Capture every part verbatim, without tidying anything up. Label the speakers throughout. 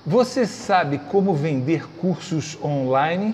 Speaker 1: Você sabe como vender cursos online?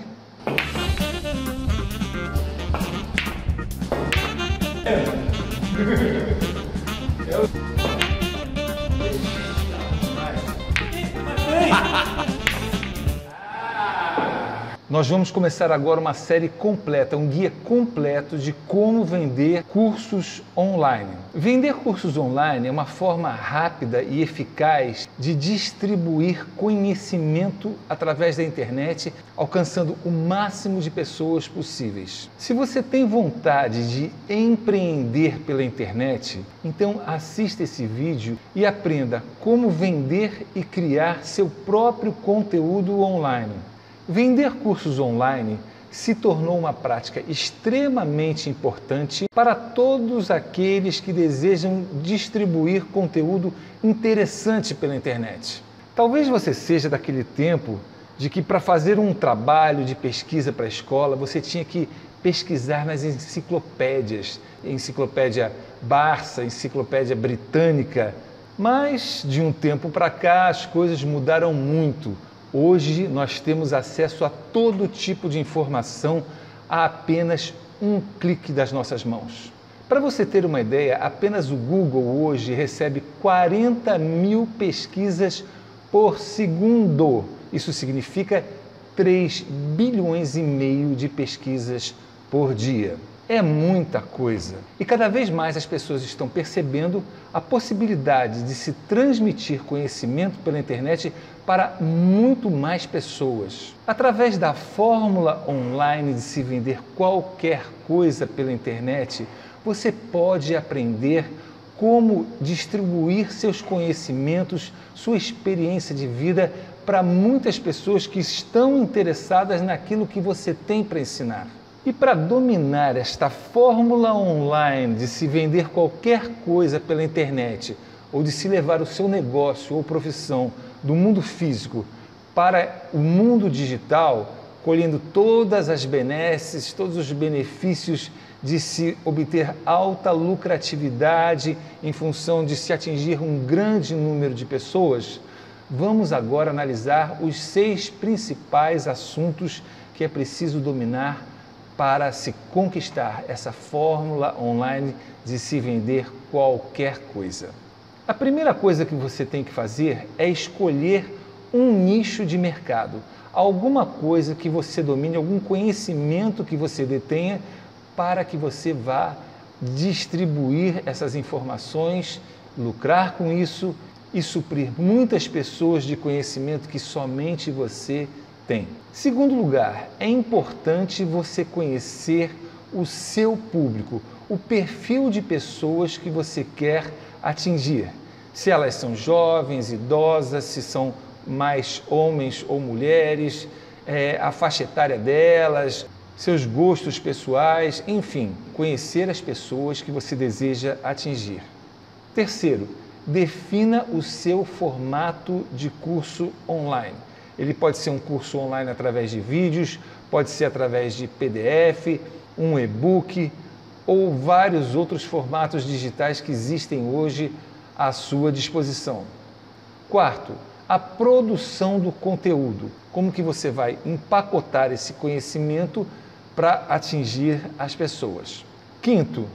Speaker 1: Nós vamos começar agora uma série completa, um guia completo de como vender cursos online. Vender cursos online é uma forma rápida e eficaz de distribuir conhecimento através da internet, alcançando o máximo de pessoas possíveis. Se você tem vontade de empreender pela internet, então assista esse vídeo e aprenda como vender e criar seu próprio conteúdo online. Vender cursos online se tornou uma prática extremamente importante para todos aqueles que desejam distribuir conteúdo interessante pela internet. Talvez você seja daquele tempo de que para fazer um trabalho de pesquisa para a escola você tinha que pesquisar nas enciclopédias, enciclopédia Barça, enciclopédia Britânica, mas de um tempo para cá as coisas mudaram muito. Hoje nós temos acesso a todo tipo de informação a apenas um clique das nossas mãos. Para você ter uma ideia, apenas o Google hoje recebe quarenta mil pesquisas por segundo. Isso significa três bilhões e meio de pesquisas por dia. É muita coisa. E cada vez mais as pessoas estão percebendo a possibilidade de se transmitir conhecimento pela internet para muito mais pessoas. Através da fórmula online de se vender qualquer coisa pela internet, você pode aprender como distribuir seus conhecimentos, sua experiência de vida para muitas pessoas que estão interessadas naquilo que você tem para ensinar. E para dominar esta fórmula online de se vender qualquer coisa pela internet ou de se levar o seu negócio ou profissão do mundo físico para o mundo digital, colhendo todas as benesses, todos os benefícios de se obter alta lucratividade em função de se atingir um grande número de pessoas, vamos agora analisar os seis principais assuntos que é preciso dominar para se conquistar essa fórmula online de se vender qualquer coisa. A primeira coisa que você tem que fazer é escolher um nicho de mercado, alguma coisa que você domine, algum conhecimento que você detenha para que você vá distribuir essas informações, lucrar com isso e suprir muitas pessoas de conhecimento que somente você tem. Segundo lugar, é importante você conhecer o seu público, o perfil de pessoas que você quer atingir. Se elas são jovens, idosas, se são mais homens ou mulheres, é, a faixa etária delas, seus gostos pessoais, enfim, conhecer as pessoas que você deseja atingir. Terceiro, defina o seu formato de curso online. Ele pode ser um curso online através de vídeos, pode ser através de P D F, um e-book ou vários outros formatos digitais que existem hoje à sua disposição. Quarto, a produção do conteúdo. Como que você vai empacotar esse conhecimento para atingir as pessoas. Quinto,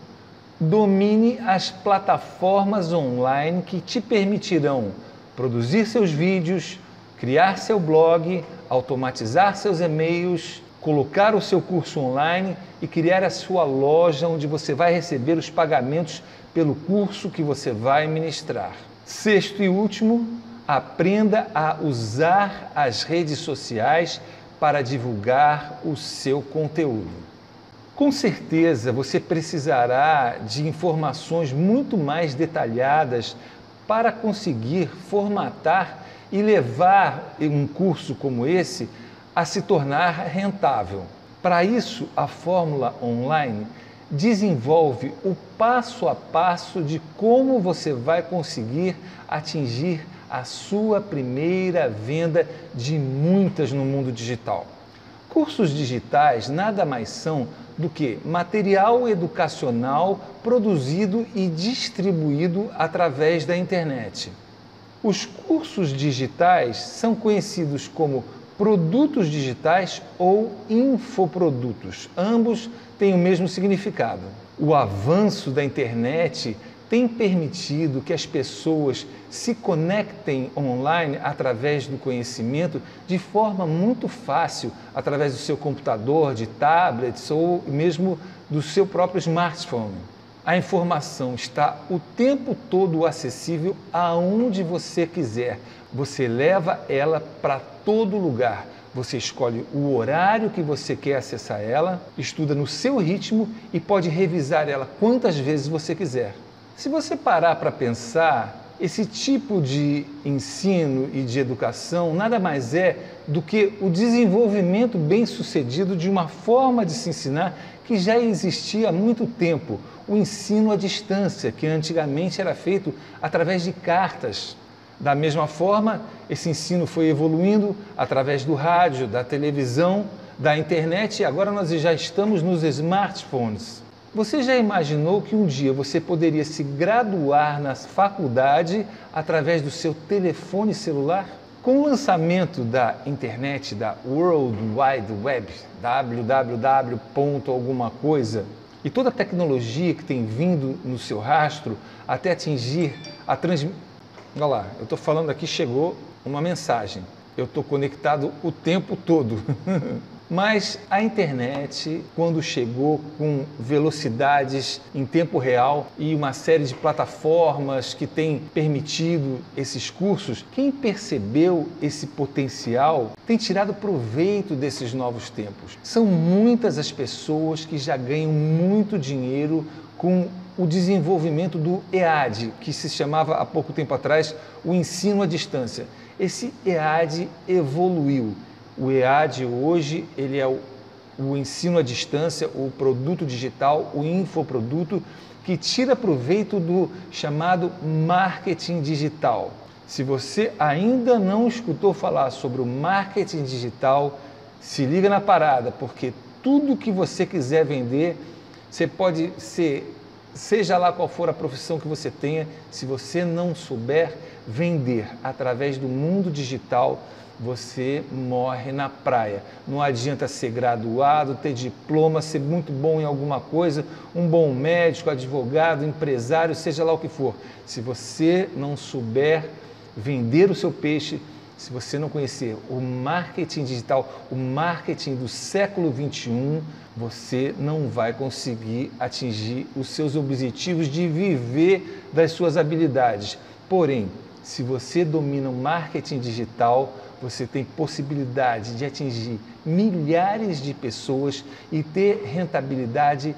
Speaker 1: domine as plataformas online que te permitirão produzir seus vídeos, criar seu blog, automatizar seus e-mails, colocar o seu curso online e criar a sua loja onde você vai receber os pagamentos pelo curso que você vai ministrar. Sexto e último, aprenda a usar as redes sociais para divulgar o seu conteúdo. Com certeza você precisará de informações muito mais detalhadas para conseguir formatar e levar um curso como esse a se tornar rentável. Para isso, a fórmula online desenvolve o passo a passo de como você vai conseguir atingir a sua primeira venda de muitas no mundo digital. Cursos digitais nada mais são do que material educacional produzido e distribuído através da internet. Os cursos digitais são conhecidos como produtos digitais ou infoprodutos. Ambos têm o mesmo significado. O avanço da internet tem permitido que as pessoas se conectem online através do conhecimento de forma muito fácil, através do seu computador, de tablets ou mesmo do seu próprio smartphone. A informação está o tempo todo acessível aonde você quiser. Você leva ela para todo lugar. Você escolhe o horário que você quer acessar ela, estuda no seu ritmo e pode revisar ela quantas vezes você quiser. Se você parar para pensar, esse tipo de ensino e de educação nada mais é do que o desenvolvimento bem-sucedido de uma forma de se ensinar que já existia há muito tempo, o ensino à distância, que antigamente era feito através de cartas. Da mesma forma, esse ensino foi evoluindo através do rádio, da televisão, da internet e agora nós já estamos nos smartphones. Você já imaginou que um dia você poderia se graduar na faculdade através do seu telefone celular? Com o lançamento da internet, da World Wide Web, w w w ponto alguma coisa, e toda a tecnologia que tem vindo no seu rastro até atingir a transmissão. Olha lá, eu estou falando aqui, chegou uma mensagem. Eu estou conectado o tempo todo. Mas a internet, quando chegou com velocidades em tempo real e uma série de plataformas que têm permitido esses cursos, quem percebeu esse potencial tem tirado proveito desses novos tempos. São muitas as pessoas que já ganham muito dinheiro com o desenvolvimento do E A D, que se chamava há pouco tempo atrás o ensino à distância. Esse E A D evoluiu. O E A D hoje ele é o, o ensino à distância, o produto digital, o infoproduto, que tira proveito do chamado marketing digital. Se você ainda não escutou falar sobre o marketing digital, se liga na parada, porque tudo que você quiser vender, você pode ser, seja lá qual for a profissão que você tenha, se você não souber vender através do mundo digital, você morre na praia. Não adianta ser graduado, ter diploma, ser muito bom em alguma coisa, um bom médico, advogado, empresário, seja lá o que for. Se você não souber vender o seu peixe, se você não conhecer o marketing digital, o marketing do século vinte e um, você não vai conseguir atingir os seus objetivos de viver das suas habilidades. Porém, se você domina o marketing digital, você tem possibilidade de atingir milhares de pessoas e ter rentabilidade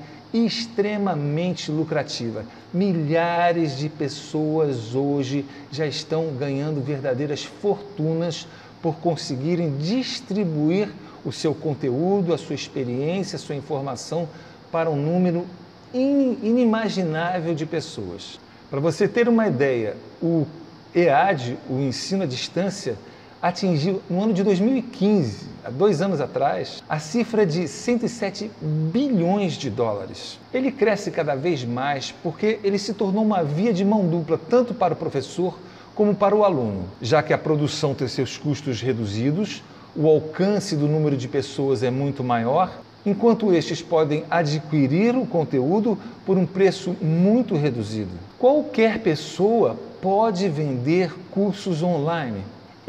Speaker 1: extremamente lucrativa. Milhares de pessoas hoje já estão ganhando verdadeiras fortunas por conseguirem distribuir o seu conteúdo, a sua experiência, a sua informação para um número inimaginável de pessoas. Para você ter uma ideia, o E A D, o ensino à distância, atingiu no ano de dois mil e quinze, há dois anos atrás, a cifra de cento e sete bilhões de dólares. Ele cresce cada vez mais porque ele se tornou uma via de mão dupla, tanto para o professor como para o aluno, já que a produção tem seus custos reduzidos, o alcance do número de pessoas é muito maior, enquanto estes podem adquirir o conteúdo por um preço muito reduzido. Qualquer pessoa pode vender cursos online.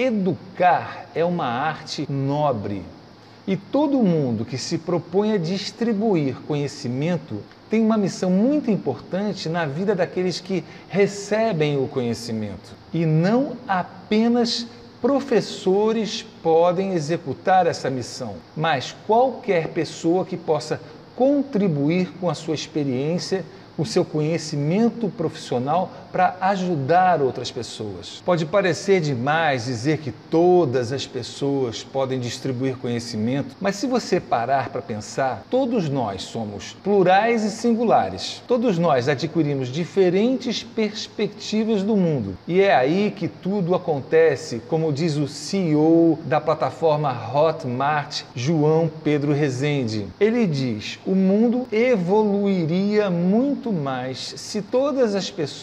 Speaker 1: Educar é uma arte nobre e todo mundo que se propõe a distribuir conhecimento tem uma missão muito importante na vida daqueles que recebem o conhecimento. E não apenas professores podem executar essa missão, mas qualquer pessoa que possa contribuir com a sua experiência, o seu conhecimento profissional para ajudar outras pessoas. Pode parecer demais dizer que todas as pessoas podem distribuir conhecimento, mas se você parar para pensar, todos nós somos plurais e singulares. Todos nós adquirimos diferentes perspectivas do mundo. E é aí que tudo acontece, como diz o C E O da plataforma Hotmart, João Pedro Rezende. Ele diz: o mundo evoluiria muito mais se todas as pessoas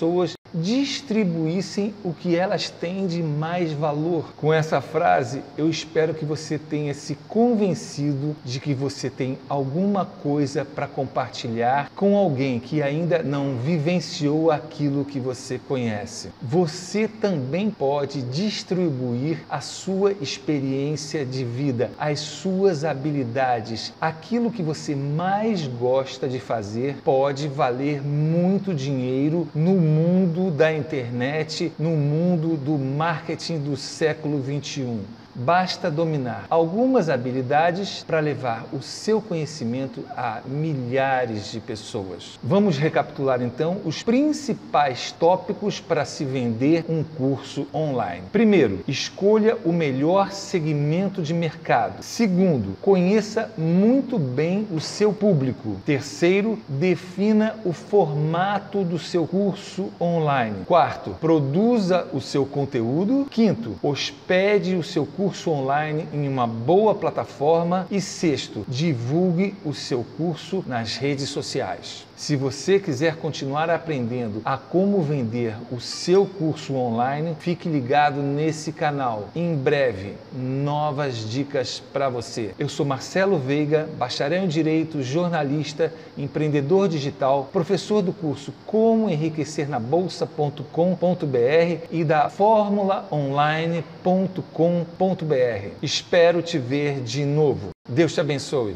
Speaker 1: distribuíssem o que elas têm de mais valor. Com essa frase, eu espero que você tenha se convencido de que você tem alguma coisa para compartilhar com alguém que ainda não vivenciou aquilo que você conhece. Você também pode distribuir a sua experiência de vida, as suas habilidades, aquilo que você mais gosta de fazer pode valer muito dinheiro no mundo da internet, no mundo do marketing do século vinte e um. Basta dominar algumas habilidades para levar o seu conhecimento a milhares de pessoas. Vamos recapitular então os principais tópicos para se vender um curso online. Primeiro, escolha o melhor segmento de mercado. Segundo, conheça muito bem o seu público. Terceiro, defina o formato do seu curso online. Quarto, produza o seu conteúdo. Quinto, hospede o seu curso curso online em uma boa plataforma. E sexto, divulgue o seu curso nas redes sociais. Se você quiser continuar aprendendo a como vender o seu curso online, fique ligado nesse canal. Em breve, novas dicas para você. Eu sou Marcelo Veiga, bacharel em Direito, jornalista, empreendedor digital, professor do curso Como Enriquecer na Bolsa ponto com ponto br e da Fórmula Online ponto com ponto br. Espero te ver de novo. Deus te abençoe.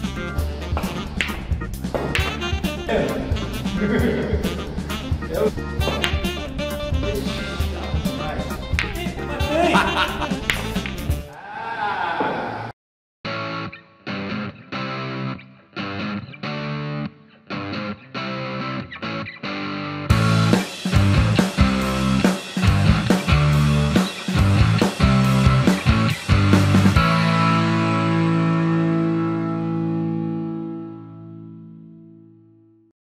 Speaker 1: É.